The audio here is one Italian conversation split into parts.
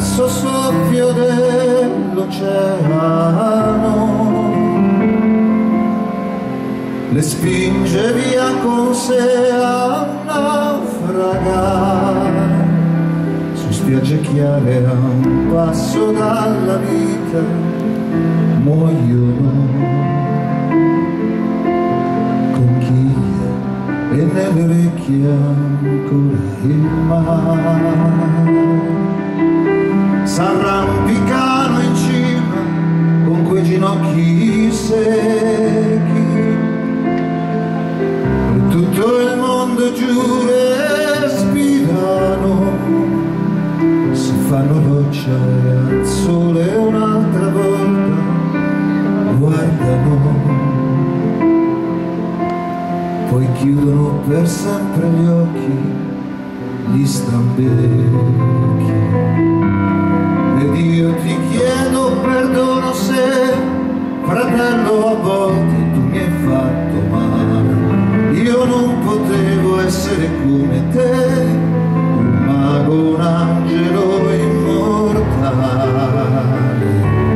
terzo soffio dell'oceano le spinge via con sé a naufragare su spiagge chiare a un passo dalla vita muoiono conchiglie e nelle orecchie ancora il mare s'arrampicano in cima con quei ginocchi secchi e tutto il mondo giù respirano, si fanno roccia e al sole un'altra volta guardano, poi chiudono per sempre gli occhi, gli stambecchi. Ed io ti chiedo perdono se, fratello, a volte tu mi hai fatto male. Io non potevo essere come te, un mago, un angelo immortale.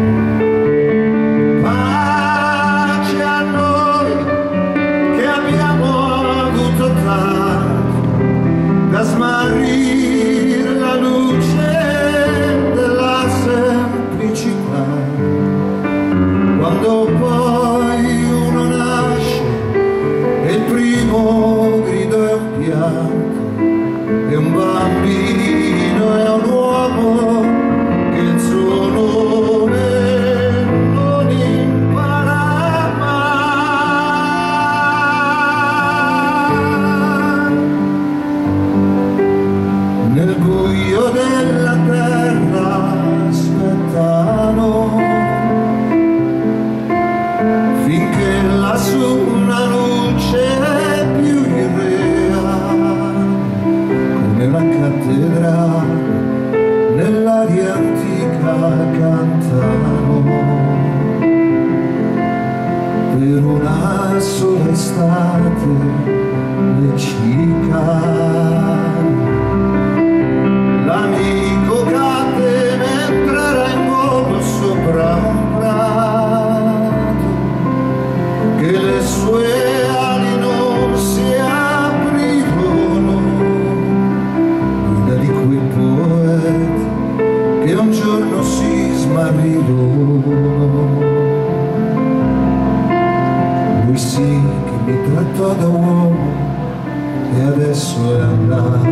Pace a noi che abbiamo avuto tanto da smarrire la luce della semplicità. Quando poi uno nasce e il primo grido è un pianto, è un bambino, è un uomo che il suo nome non impara mai. Nel buio della terra aspettano finché lassù una luce più irreale come una cattedrale nell'aria antica cantano per una sola estate le cicale. L'amico cade mentre era in volo sopra un prato, che le sue ali non si aprirono, guida di quei poeti che un giorno si smarrirono. Lui sì che mi trattò da uomo e adesso è andato.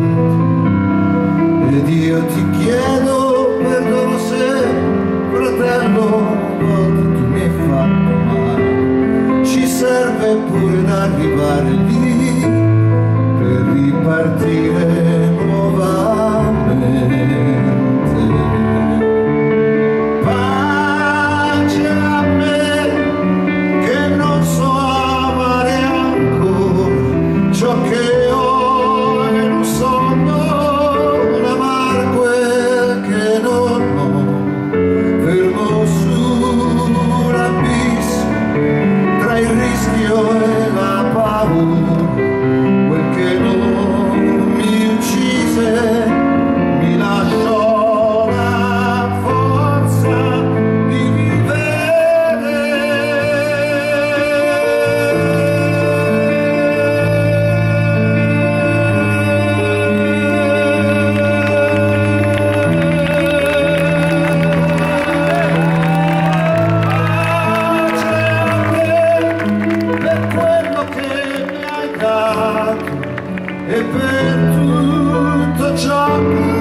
Ed io ti chiedo perdono se, fratello, volte tu mi hai fatto male. Ci serve pure da arrivare lì per ripartire nuovamente. Pace a me che non so amare ancora ciò che ho e non so e la paura, quel che non mi uccise mi lasciò la forza di vivere. E per tutto ciò che